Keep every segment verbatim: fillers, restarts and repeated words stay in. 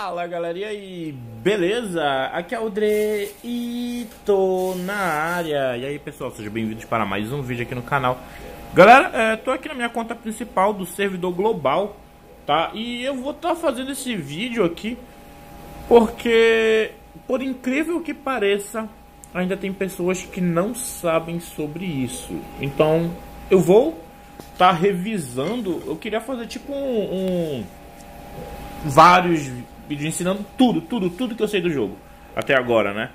Fala galera, e aí, beleza? Aqui é o Dre e tô na área. E aí pessoal, sejam bem-vindos para mais um vídeo aqui no canal. Galera, é, tô aqui na minha conta principal do servidor global, tá? E eu vou estar tá fazendo esse vídeo aqui porque, por incrível que pareça, ainda tem pessoas que não sabem sobre isso. Então eu vou estar tá revisando. Eu queria fazer tipo um... um vários vídeos ensinando tudo, tudo, tudo que eu sei do jogo até agora, né?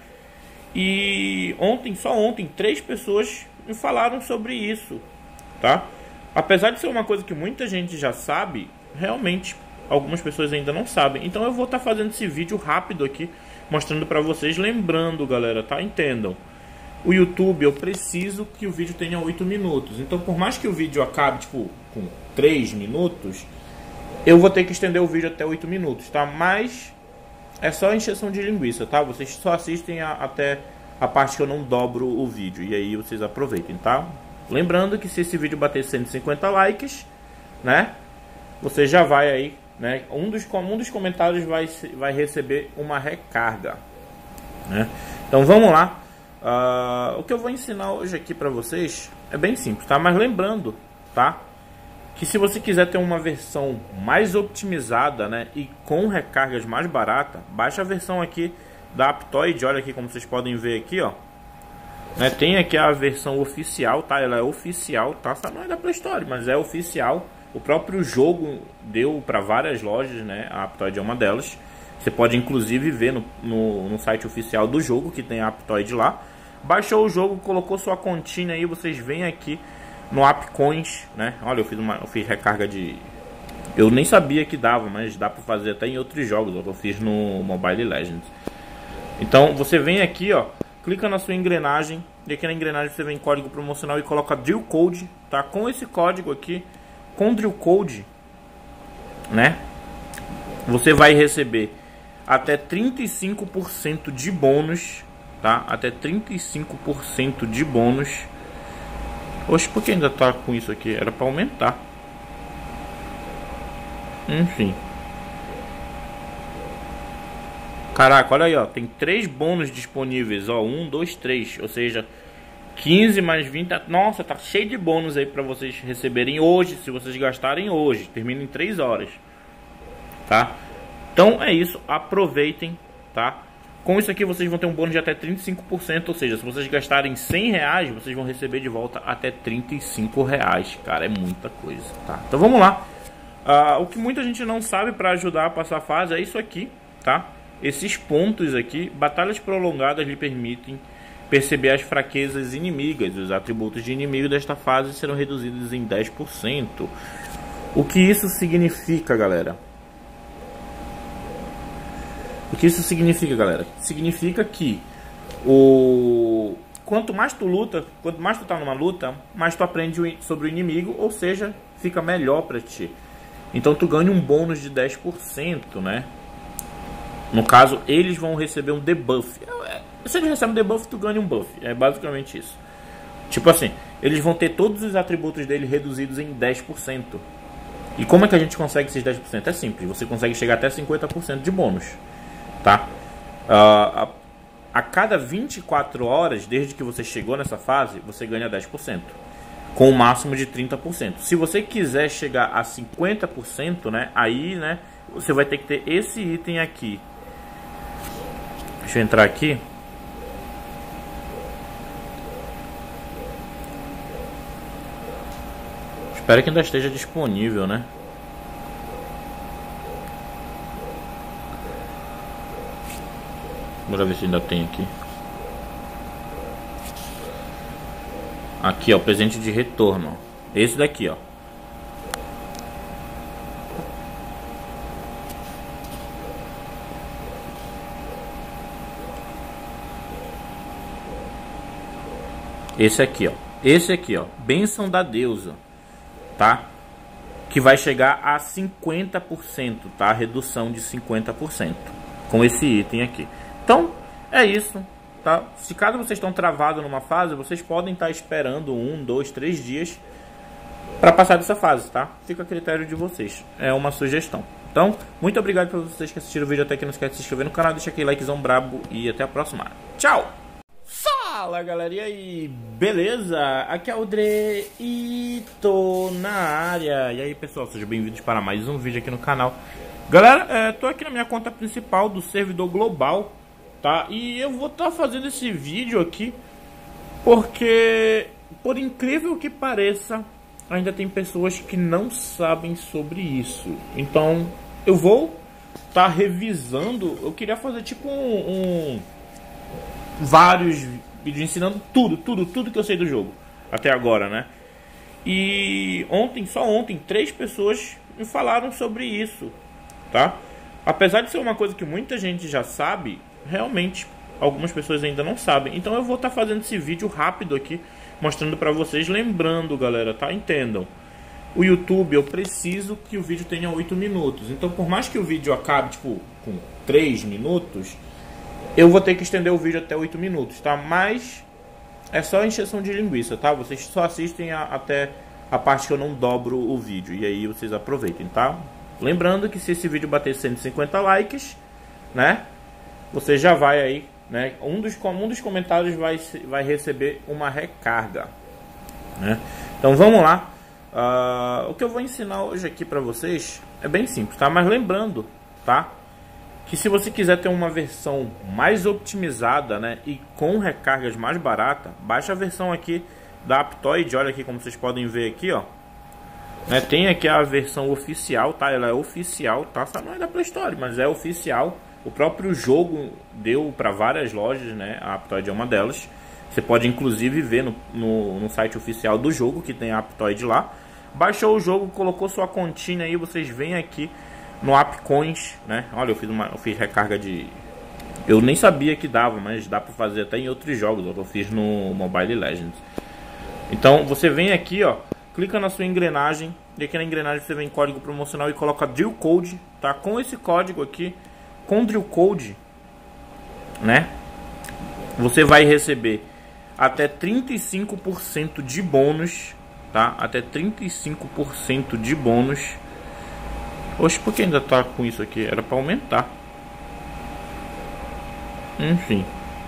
E ontem, só ontem, três pessoas me falaram sobre isso, tá? Apesar de ser uma coisa que muita gente já sabe, realmente algumas pessoas ainda não sabem. Então eu vou estar tá fazendo esse vídeo rápido aqui, mostrando pra vocês. Lembrando, galera, tá? Entendam, o YouTube, eu preciso que o vídeo tenha oito minutos. Então por mais que o vídeo acabe, tipo, com três minutos, eu vou ter que estender o vídeo até oito minutos, tá? Mas é só encheção de linguiça, tá? Vocês só assistem a, até a parte que eu não dobro o vídeo. E aí vocês aproveitem, tá? Lembrando que se esse vídeo bater cento e cinquenta likes, né? Você já vai aí, né? Um dos, um dos comentários vai, vai receber uma recarga, né? Então vamos lá. Uh, o que eu vou ensinar hoje aqui pra vocês é bem simples, tá? Mas lembrando, tá? Que se você quiser ter uma versão mais otimizada, né, e com recargas mais barata, baixa a versão aqui da Aptoide. Olha aqui como vocês podem ver aqui, ó, né, tem aqui a versão oficial, tá? Ela é oficial, tá? Essa não é da Play Store, mas é oficial. O próprio jogo deu para várias lojas, né? A Aptoide é uma delas. Você pode inclusive ver no, no, no site oficial do jogo que tem a Aptoide lá. Baixou o jogo, colocou sua continha aí, vocês vêm aqui no Appcoins, né? Olha, eu fiz uma, eu fiz recarga de... Eu nem sabia que dava, mas dá para fazer até em outros jogos. Eu fiz no Mobile Legends. Então você vem aqui, ó, clica na sua engrenagem, e aqui na engrenagem você vem em código promocional e coloca Drill Code, tá? Com esse código aqui, com Drill Code, né? Você vai receber até trinta e cinco por cento de bônus, tá? Até trinta e cinco por cento de bônus. Oxe, por que ainda tá com isso aqui? Era para aumentar. Enfim. Caraca, olha aí, ó. Tem três bônus disponíveis, ó. Um, dois, três. Ou seja, quinze mais vinte. Nossa, tá cheio de bônus aí para vocês receberem hoje. Se vocês gastarem hoje. Termina em três horas. Tá? Então é isso. Aproveitem, tá? Com isso aqui vocês vão ter um bônus de até trinta e cinco por cento, ou seja, se vocês gastarem cem reais, vocês vão receber de volta até trinta e cinco reais, cara, é muita coisa, tá? Então vamos lá. Uh, o que muita gente não sabe para ajudar a passar a fase é isso aqui, tá? Esses pontos aqui, batalhas prolongadas lhe permitem perceber as fraquezas inimigas. Os atributos de inimigo desta fase serão reduzidos em dez por cento. O que isso significa, galera? O que isso significa, galera? Significa que o quanto mais tu luta, quanto mais tu tá numa luta, mais tu aprende sobre o inimigo, ou seja, fica melhor pra ti. Então tu ganha um bônus de dez por cento, né? No caso, eles vão receber um debuff. Se eles recebem um debuff, tu ganha um buff. É basicamente isso. Tipo assim, eles vão ter todos os atributos dele reduzidos em dez por cento. E como é que a gente consegue esses dez por cento? É simples, você consegue chegar até cinquenta por cento de bônus. Tá? Uh, a, a cada vinte e quatro horas, desde que você chegou nessa fase, você ganha dez por cento. Com um máximo de trinta por cento. Se você quiser chegar a cinquenta por cento, né? Aí, né? Você vai ter que ter esse item aqui. Deixa eu entrar aqui. Espero que ainda esteja disponível, né? Bora ver se ainda tem aqui. Aqui, ó, presente de retorno. Esse daqui, ó. Esse aqui, ó. Esse aqui, ó. Bênção da deusa, tá? Que vai chegar a cinquenta por cento, tá? Redução de cinquenta por cento com esse item aqui. Então, é isso, tá? Se caso vocês estão travados numa fase, vocês podem estar esperando um, dois, três dias para passar dessa fase, tá? Fica a critério de vocês. É uma sugestão. Então, muito obrigado por vocês que assistiram o vídeo até aqui. Não esquece de se inscrever no canal, deixa aquele likezão brabo e até a próxima. Tchau! Fala, galera, e aí, beleza? Aqui é o Dre e tô na área. E aí, pessoal, sejam bem-vindos para mais um vídeo aqui no canal. Galera, é, tô aqui na minha conta principal do servidor global, tá? E eu vou estar tá fazendo esse vídeo aqui porque, por incrível que pareça, ainda tem pessoas que não sabem sobre isso. Então, eu vou estar tá revisando. Eu queria fazer tipo um... um vários vídeos ensinando tudo, tudo, tudo que eu sei do jogo até agora, né? E ontem, só ontem, três pessoas me falaram sobre isso, tá? Apesar de ser uma coisa que muita gente já sabe, realmente algumas pessoas ainda não sabem. Então eu vou estar tá fazendo esse vídeo rápido aqui, mostrando pra vocês. Lembrando, galera, tá? Entendam, o YouTube, eu preciso que o vídeo tenha oito minutos. Então, por mais que o vídeo acabe, tipo, com três minutos, eu vou ter que estender o vídeo até oito minutos, tá? Mas é só encheção de linguiça, tá? Vocês só assistem a, até a parte que eu não dobro o vídeo. E aí vocês aproveitem, tá? Lembrando que se esse vídeo bater cento e cinquenta likes, né? Você já vai aí, né? Um dos, um dos comentários vai, vai receber uma recarga, né? Então vamos lá. Uh, o que eu vou ensinar hoje aqui pra vocês é bem simples, tá? Mas lembrando, tá? Que se você quiser ter uma versão mais otimizada, né, e com recargas mais barata, baixa a versão aqui da Aptoide. Olha aqui como vocês podem ver aqui, ó, né, tem aqui a versão oficial, tá? Ela é oficial, tá? Só não é da Play Store, mas é oficial. O próprio jogo deu para várias lojas, né? A Aptoide é uma delas. Você pode inclusive ver no, no, no site oficial do jogo que tem a Aptoide lá. Baixou o jogo, colocou sua continha aí, vocês vêm aqui no Appcoins, né? Olha, eu fiz uma, eu fiz recarga de... Eu nem sabia que dava, mas dá para fazer até em outros jogos. Eu fiz no Mobile Legends. Então você vem aqui, ó, clica na sua engrenagem, e aqui na engrenagem você vem em código promocional e coloca Drill Code, tá? Com esse código aqui, com Drill Code, né? Você vai receber até trinta e cinco por cento de bônus, tá? Até trinta e cinco por cento de bônus. Oxe, por que ainda tá com isso aqui? Era para aumentar. Enfim.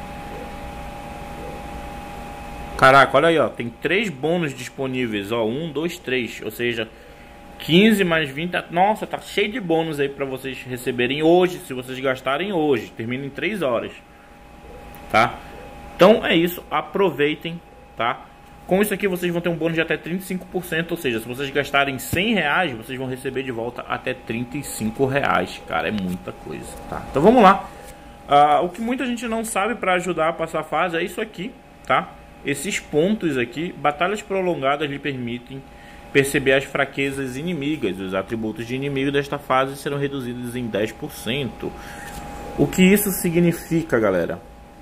Caraca, olha aí, ó. Tem três bônus disponíveis, ó. um, dois, três. Ou seja, quinze mais vinte. Nossa, tá cheio de bônus aí para vocês receberem hoje. Se vocês gastarem hoje. Termina em três horas. Tá? Então é isso. Aproveitem, tá? Com isso aqui vocês vão ter um bônus de até trinta e cinco por cento, ou seja, se vocês gastarem cem reais, vocês vão receber de volta até trinta e cinco reais, cara, é muita coisa, tá? Então vamos lá. Uh, o que muita gente não sabe para ajudar a passar a fase é isso aqui, tá? Esses pontos aqui, batalhas prolongadas lhe permitem perceber as fraquezas inimigas. Os atributos de inimigo desta fase serão reduzidos em dez por cento. O que isso significa, galera?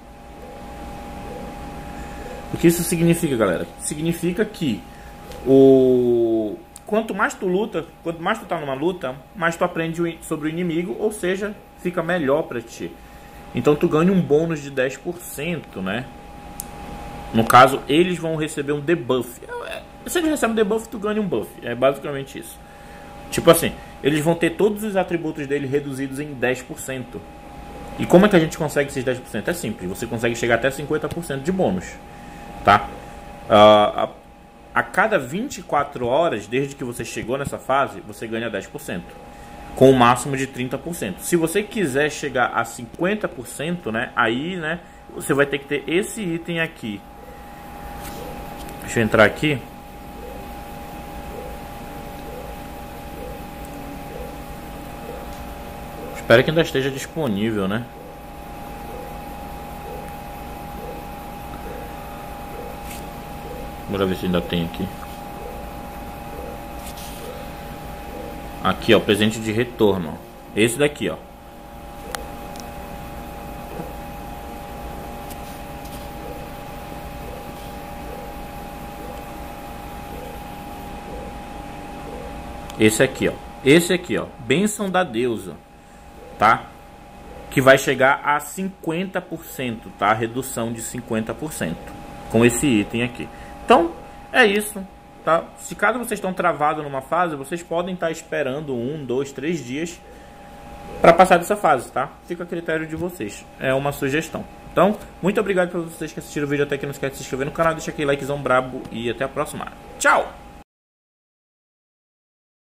O que isso significa, galera? Significa que o quanto mais tu luta, quanto mais tu tá numa luta, mais tu aprende sobre o inimigo, ou seja, fica melhor pra ti. Então tu ganha um bônus de dez por cento, né? No caso, eles vão receber um debuff. Se eles recebem um debuff, tu ganha um buff. É basicamente isso. Tipo assim, eles vão ter todos os atributos dele reduzidos em dez por cento. E como é que a gente consegue esses dez por cento? É simples, você consegue chegar até cinquenta por cento de bônus. Tá? Uh, a, a cada vinte e quatro horas, desde que você chegou nessa fase, você ganha dez por cento, com o máximo de trinta por cento. Se você quiser chegar a cinquenta por cento, né, aí, né, você vai ter que ter esse item aqui. Deixa eu entrar aqui. Espero que ainda esteja disponível, né? Bora ver se ainda tem aqui. Aqui, ó, presente de retorno. Esse daqui, ó. Esse aqui, ó. Esse aqui, ó. Bênção da deusa. Tá? Que vai chegar a cinquenta por cento, tá? Redução de cinquenta por cento. Com esse item aqui. Então, é isso. tá? Se caso vocês estão travados numa fase, vocês podem estar esperando um, dois, três dias para passar dessa fase, tá? Fica a critério de vocês, é uma sugestão. Então, muito obrigado por vocês que assistiram o vídeo até aqui. Não esquece de se inscrever no canal, deixa aquele likezão brabo e até a próxima. Tchau!